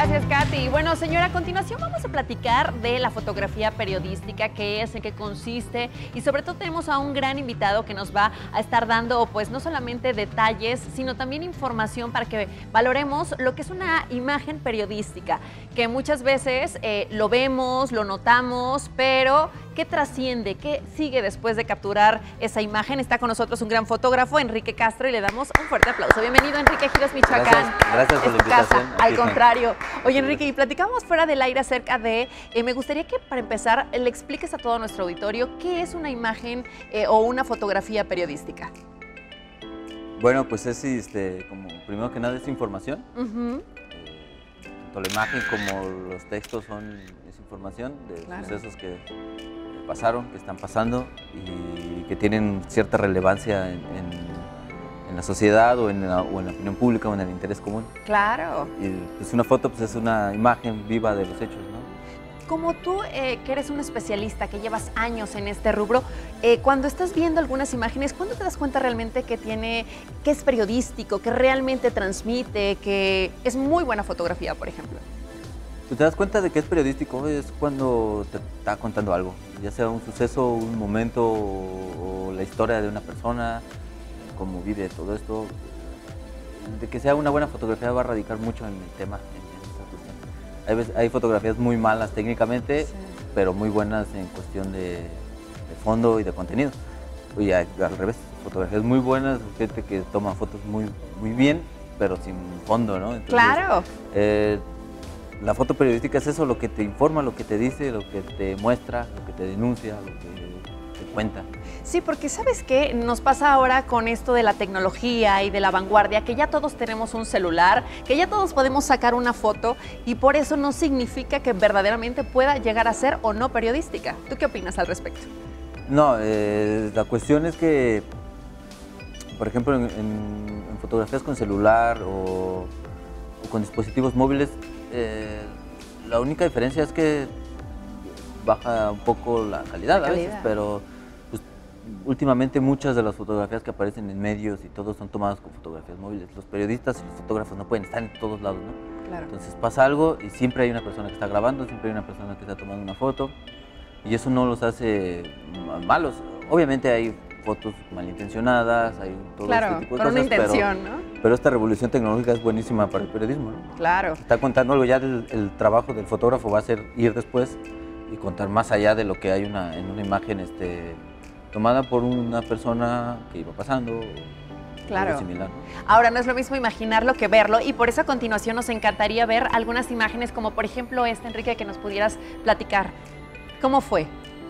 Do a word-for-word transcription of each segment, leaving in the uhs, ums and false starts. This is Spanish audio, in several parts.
Gracias, Katy. Bueno, señora, a continuación vamos a platicar de la fotografía periodística, qué es, en qué consiste, y sobre todo tenemos a un gran invitado que nos va a estar dando, pues, no solamente detalles, sino también información para que valoremos lo que es una imagen periodística, que muchas veces eh, lo vemos, lo notamos, pero ¿qué trasciende? ¿Qué sigue después de capturar esa imagen? Está con nosotros un gran fotógrafo, Enrique Castro, y le damos un fuerte aplauso. Bienvenido, Enrique Giros, Michoacán. Gracias, gracias por la invitación. Casa. Al contrario. Oye, Enrique, y platicamos fuera del aire acerca de, eh, me gustaría que para empezar le expliques a todo nuestro auditorio qué es una imagen eh, o una fotografía periodística. Bueno, pues es, este, como primero que nada, es información. Uh-huh. eh, tanto la imagen como los textos son es información de Claro. sucesos que pasaron, que están pasando y que tienen cierta relevancia en, en, en la sociedad o en la, o en la opinión pública o en el interés común. Claro. Y pues una foto pues es una imagen viva de los hechos, ¿no? Como tú, eh, que eres un especialista, que llevas años en este rubro, eh, cuando estás viendo algunas imágenes, ¿cuándo te das cuenta realmente que tiene, que es periodístico, que realmente transmite, que es muy buena fotografía, por ejemplo? Tú te das cuenta de que es periodístico es cuando te está contando algo, ya sea un suceso, un momento o, o la historia de una persona, cómo vive todo esto. De que sea una buena fotografía va a radicar mucho en el tema. Hay, veces, hay fotografías muy malas técnicamente, sí, pero muy buenas en cuestión de, de fondo y de contenido. Y al revés, fotografías muy buenas, gente que toma fotos muy, muy bien, pero sin fondo, ¿no? Entonces, claro. Eh, la foto periodística es eso, lo que te informa, lo que te dice, lo que te muestra, lo que te denuncia, lo que te cuenta. Sí, porque ¿sabes qué? Nos pasa ahora con esto de la tecnología y de la vanguardia, que ya todos tenemos un celular, que ya todos podemos sacar una foto y por eso no significa que verdaderamente pueda llegar a ser o no periodística. ¿Tú qué opinas al respecto? No, eh, la cuestión es que, por ejemplo, en, en, en fotografías con celular o, o con dispositivos móviles, eh, la única diferencia es que baja un poco la calidad, la calidad. a veces, pero pues, últimamente muchas de las fotografías que aparecen en medios y todo son tomadas con fotografías móviles. Los periodistas y los fotógrafos no pueden estar en todos lados, ¿no? Claro. Entonces pasa algo y siempre hay una persona que está grabando, siempre hay una persona que está tomando una foto y eso no los hace malos. Obviamente hay fotos malintencionadas, hay todo claro, este tipo de con cosas, una intención, pero, ¿no? pero esta revolución tecnológica es buenísima para el periodismo, ¿no? Claro. Está contando algo, ya el, el trabajo del fotógrafo va a ser ir después y contar más allá de lo que hay una, en una imagen este, tomada por una persona que iba pasando. Claro. Algo similar, ¿no? Ahora, no es lo mismo imaginarlo que verlo y por eso a continuación nos encantaría ver algunas imágenes como por ejemplo esta, Enrique, que nos pudieras platicar. ¿Cómo fue?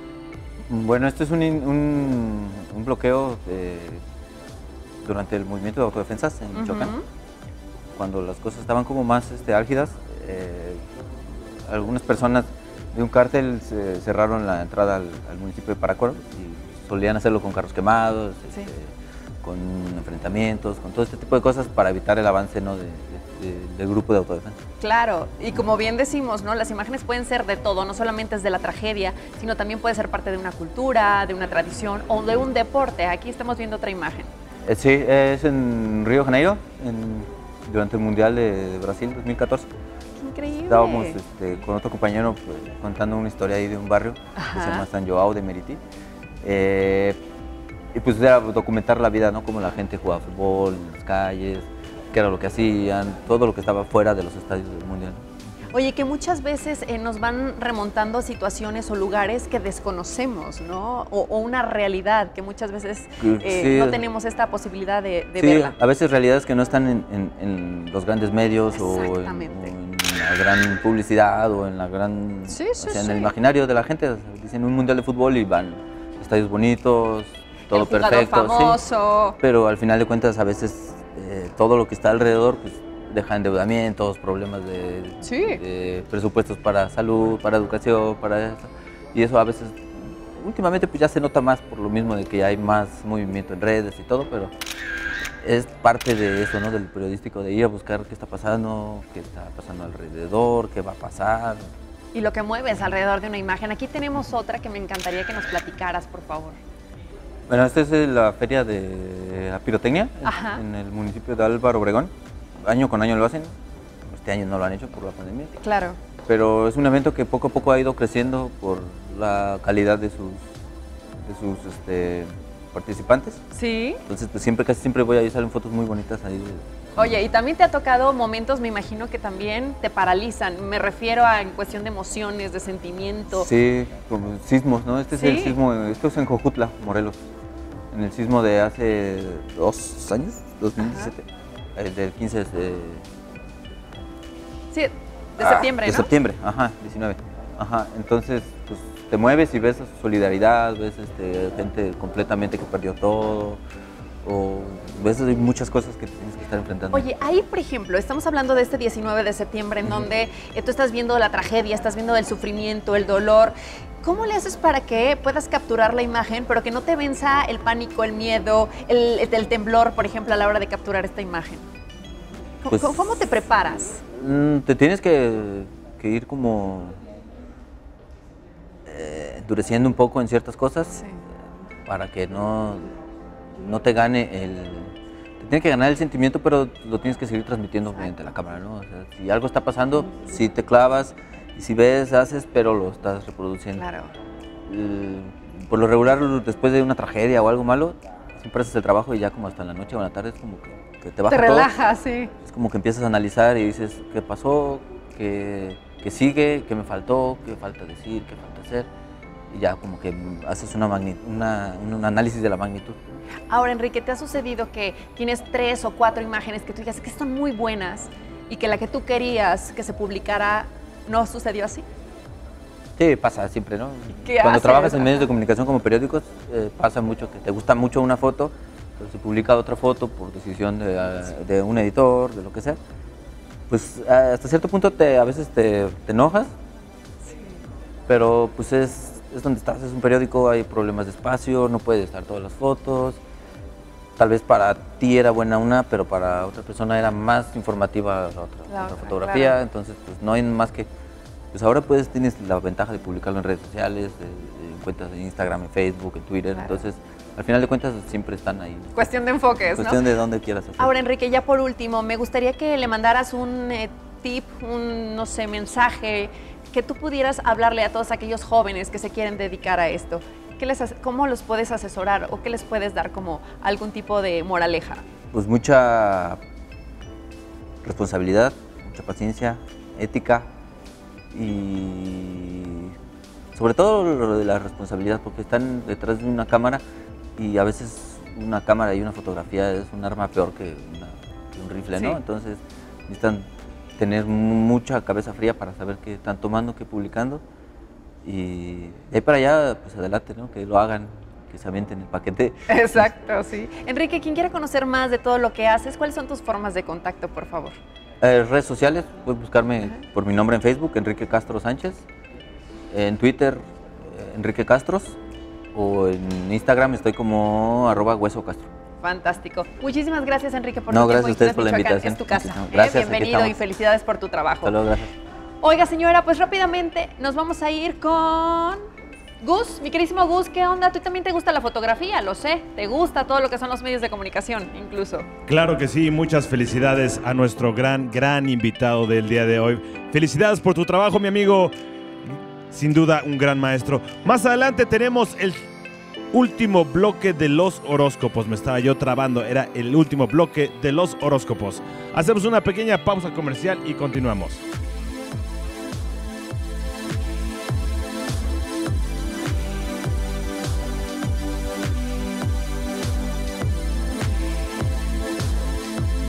Bueno, esto es un, un, un bloqueo de, durante el movimiento de autodefensas en Michoacán. Uh-huh. Cuando las cosas estaban como más este, álgidas, eh, algunas personas de un cártel se cerraron la entrada al, al municipio de Parácuaro y solían hacerlo con carros quemados, sí. este, con enfrentamientos, con todo este tipo de cosas para evitar el avance, ¿no? de, de, de, del grupo de autodefensa. Claro, y como bien decimos, ¿no? Las imágenes pueden ser de todo, no solamente es de la tragedia, sino también puede ser parte de una cultura, de una tradición o de un deporte. Aquí estamos viendo otra imagen. Eh, sí, es en Río de Janeiro, en, durante el Mundial de, de Brasil dos mil catorce. ¡Qué increíble! Estábamos este, con otro compañero pues, contando una historia ahí de un barrio, Ajá. que se llama San Joao de Meriti. Eh, y pues era documentar la vida, ¿no? Cómo la gente jugaba fútbol en las calles, qué era lo que hacían, todo lo que estaba fuera de los estadios del Mundial. Oye, que muchas veces eh, nos van remontando a situaciones o lugares que desconocemos, ¿no? O, o una realidad que muchas veces eh, sí. no tenemos esta posibilidad de, de sí, verla. A veces realidades que no están en, en, en los grandes medios o en, o en la gran publicidad o en la gran, sí, sí, o sea, en sí. el imaginario de la gente. Dicen un Mundial de fútbol y van estadios bonitos, todo el perfecto. Famoso. Sí, pero al final de cuentas a veces eh, todo lo que está alrededor pues, deja endeudamientos, problemas de, sí. de presupuestos para salud, para educación, para eso. Y eso a veces, últimamente pues ya se nota más por lo mismo de que hay más movimiento en redes y todo, pero es parte de eso, ¿no? Del periodístico, de ir a buscar qué está pasando, qué está pasando alrededor, qué va a pasar. Y lo que mueves alrededor de una imagen. Aquí tenemos otra que me encantaría que nos platicaras, por favor. Bueno, esta es la feria de la pirotecnia en, en el municipio de Álvaro Obregón. Año con año lo hacen. este año no lo han hecho por la pandemia. Claro. Pero es un evento que poco a poco ha ido creciendo por la calidad de sus, de sus este, participantes. Sí. Entonces, pues siempre, casi siempre voy ahí, salen fotos muy bonitas ahí. De... Oye, y también te ha tocado momentos, me imagino que también te paralizan. Me refiero a en cuestión de emociones, de sentimiento. Sí, como sismos, ¿no? Este ¿Sí? es el sismo, esto es en Jojutla, Morelos. En el sismo de hace dos años, dos mil diecisiete, eh, del quince de... Sí, de ah, septiembre, de ¿no? De septiembre, ajá, diecinueve. Ajá, entonces, pues te mueves y ves solidaridad, ves este, gente completamente que perdió todo, o ves muchas cosas que tienes que estar enfrentando. Oye, ahí, por ejemplo, estamos hablando de este diecinueve de septiembre, en uh-huh. donde eh, tú estás viendo la tragedia, estás viendo el sufrimiento, el dolor. ¿Cómo le haces para que puedas capturar la imagen, pero que no te venza el pánico, el miedo, el, el temblor, por ejemplo, a la hora de capturar esta imagen? ¿Cómo, pues, ¿cómo te preparas? Te tienes que, que ir como eh, endureciendo un poco en ciertas cosas, sí. para que no, no te gane el... Te tiene que ganar el sentimiento, pero lo tienes que seguir transmitiendo mediante la cámara, ¿no? O sea, si algo está pasando, uh-huh. si te clavas, y si ves, haces, pero lo estás reproduciendo. Claro. El, por lo regular, después de una tragedia o algo malo, siempre haces el trabajo y ya como hasta en la noche o en la tarde es como que, que te baja todo. Te relajas, sí. Es como que empiezas a analizar y dices qué pasó, qué, qué sigue, qué me faltó, qué falta decir, qué falta hacer. Y ya como que haces una una, un análisis de la magnitud. Ahora, Enrique, ¿te ha sucedido que tienes tres o cuatro imágenes que tú digas que son muy buenas y que la que tú querías que se publicara no sucedió así? Sí, pasa siempre, ¿no? ¿Qué Cuando haces? trabajas en medios de comunicación como periódicos, eh, pasa mucho que te gusta mucho una foto, pero se publica otra foto por decisión de, de un editor, de lo que sea. Pues hasta cierto punto te, a veces te, te enojas, sí. pero pues es, es donde estás, es un periódico, hay problemas de espacio, no puedes estar todas las fotos. Tal vez para ti era buena una, pero para otra persona era más informativa la otra, la otra fotografía, claro. Entonces pues no hay más que... Pues ahora puedes, tienes la ventaja de publicarlo en redes sociales, en cuentas de Instagram, en Facebook, en Twitter, claro. Entonces al final de cuentas siempre están ahí. Cuestión de enfoques, Cuestión ¿no? de dónde quieras hacer. Ahora, Enrique, ya por último, me gustaría que le mandaras un eh, tip, un, no sé, mensaje, que tú pudieras hablarle a todos aquellos jóvenes que se quieren dedicar a esto. ¿Qué les, ¿Cómo los puedes asesorar o qué les puedes dar como algún tipo de moraleja? Pues mucha responsabilidad, mucha paciencia, ética y sobre todo lo de la responsabilidad, porque están detrás de una cámara y a veces una cámara y una fotografía es un arma peor que, una, que un rifle, ¿no? Sí. Entonces necesitan tener mucha cabeza fría para saber qué están tomando, qué publicando. Y de ahí para allá, pues adelante, ¿no? Que lo hagan, que se avienten el paquete. Exacto, sí. Enrique, quien quiera conocer más de todo lo que haces, ¿cuáles son tus formas de contacto, por favor? Eh, redes sociales, puedes buscarme uh-huh. por mi nombre en Facebook, Enrique Castro Sánchez. En Twitter, eh, Enrique Castros. O en Instagram estoy como arroba hueso castro. Fantástico. Muchísimas gracias, Enrique, por no, tu gracias tiempo. a ustedes por la invitación. Es tu casa. No, gracias, eh, bienvenido y felicidades por tu trabajo. Hasta luego, gracias. Oiga, señora, pues rápidamente nos vamos a ir con Gus, mi queridísimo Gus. ¿Qué onda? ¿Tú también te gusta la fotografía? Lo sé. ¿Te gusta todo lo que son los medios de comunicación, incluso? Claro que sí. Muchas felicidades a nuestro gran, gran invitado del día de hoy. Felicidades por tu trabajo, mi amigo. Sin duda, un gran maestro. Más adelante tenemos el último bloque de los horóscopos. Me estaba yo trabando. Era el último bloque de los horóscopos. Hacemos una pequeña pausa comercial y continuamos.